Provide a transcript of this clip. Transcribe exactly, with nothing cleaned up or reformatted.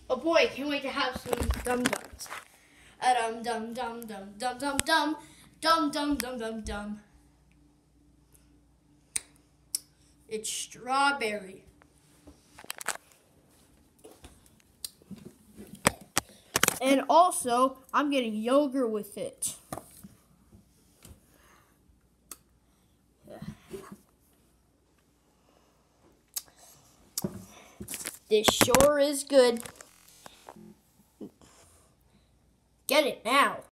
Oh boy, can't wait to have some dum dums. Dum dum dum dum dum dum dum dum dum dum dum dum. It's strawberry. And also, I'm getting yogurt with it. This sure is good. Get it now.